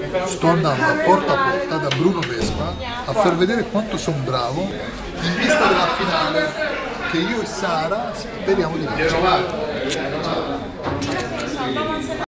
sto andando porta a porta da Bruno Vespa a far vedere quanto sono bravo in vista della finale che io e Sara speriamo di vincere.